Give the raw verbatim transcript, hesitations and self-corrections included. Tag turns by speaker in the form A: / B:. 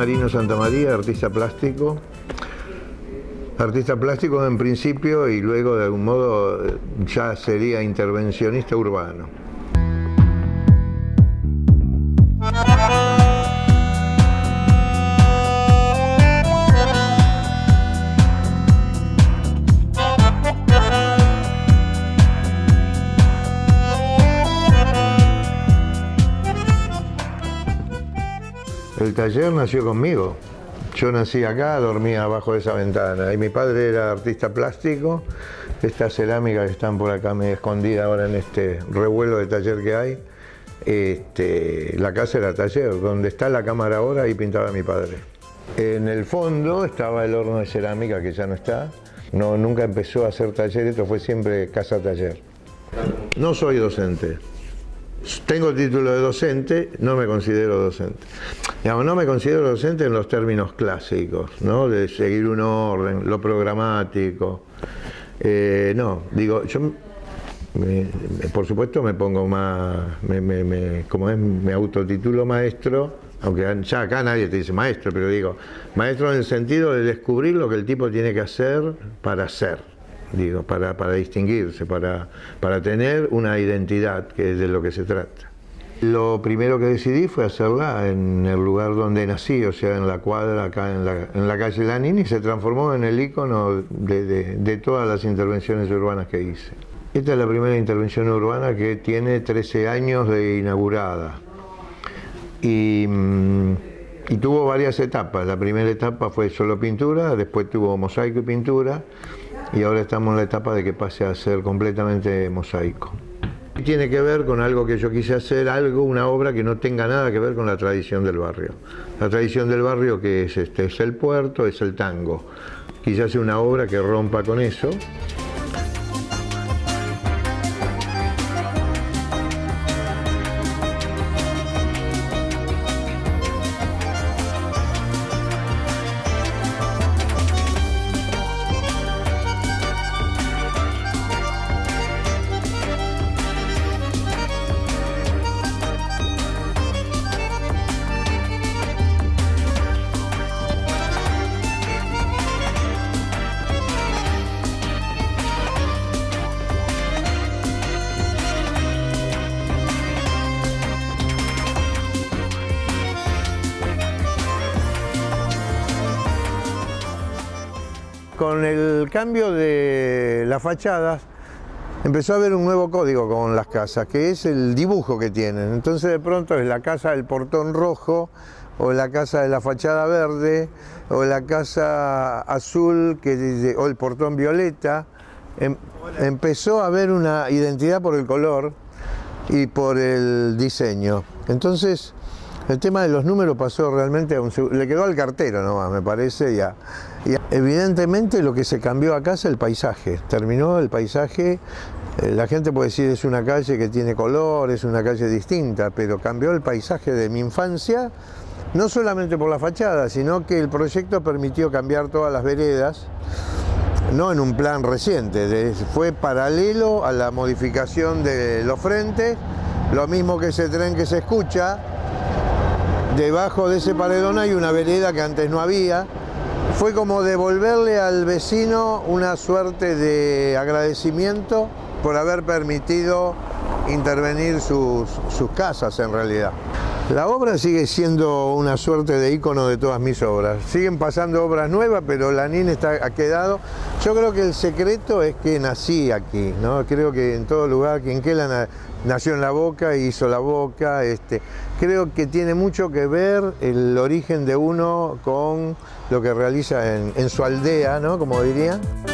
A: Marino Santamaría, artista plástico. Artista plástico en principio y luego de algún modo ya sería intervencionista urbano. El taller nació conmigo. Yo nací acá, dormía abajo de esa ventana y mi padre era artista plástico. Estas cerámicas que están por acá medio escondidas ahora en este revuelo de taller que hay, este, la casa era taller. Donde está la cámara ahora, ahí pintaba mi padre. En el fondo estaba el horno de cerámica que ya no está. No, nunca empezó a hacer taller, esto fue siempre casa taller. No soy docente. Tengo el título de docente, no me considero docente. Digamos, no me considero docente en los términos clásicos, ¿no? De seguir un orden, lo programático. Eh, no, digo, yo me, por supuesto me pongo más, me, me, me, como es, me autotitulo maestro, aunque ya acá nadie te dice maestro, pero digo, maestro en el sentido de descubrir lo que el tipo tiene que hacer para ser. Digo, para, para distinguirse, para, para tener una identidad, que es de lo que se trata. Lo primero que decidí fue hacerla en el lugar donde nací, o sea, en la cuadra, acá en la, en la calle Lanín, y se transformó en el ícono de, de, de todas las intervenciones urbanas que hice. Esta es la primera intervención urbana que tiene trece años de inaugurada. Y, y tuvo varias etapas. La primera etapa fue solo pintura, después tuvo mosaico y pintura, y ahora estamos en la etapa de que pase a ser completamente mosaico. Tiene que ver con algo que yo quise hacer, algo, una obra que no tenga nada que ver con la tradición del barrio. La tradición del barrio que es, este, es el puerto, es el tango. Quise hacer una obra que rompa con eso. Con el cambio de las fachadas empezó a haber un nuevo código con las casas, que es el dibujo que tienen. Entonces de pronto es la casa del portón rojo, o la casa de la fachada verde, o la casa azul, que, o el portón violeta. Em, empezó a haber una identidad por el color y por el diseño. Entonces el tema de los números pasó realmente a un... le quedó al cartero nomás, me parece, ya. Y evidentemente lo que se cambió acá es el paisaje. Terminó el paisaje, eh, la gente puede decir es una calle que tiene color, es una calle distinta, pero cambió el paisaje de mi infancia, no solamente por la fachada, sino que el proyecto permitió cambiar todas las veredas, no en un plan reciente, de, fue paralelo a la modificación de los frentes, lo mismo que ese tren que se escucha. Debajo de ese paredón hay una vereda que antes no había. Fue como devolverle al vecino una suerte de agradecimiento por haber permitido intervenir sus, sus casas en realidad. La obra sigue siendo una suerte de ícono de todas mis obras. Siguen pasando obras nuevas, pero Lanín está, ha quedado. Yo creo que el secreto es que nací aquí, ¿no? Creo que en todo lugar, Quinquela nació en La Boca y hizo La Boca. Este, creo que tiene mucho que ver el origen de uno con lo que realiza en, en su aldea, ¿no? Como diría.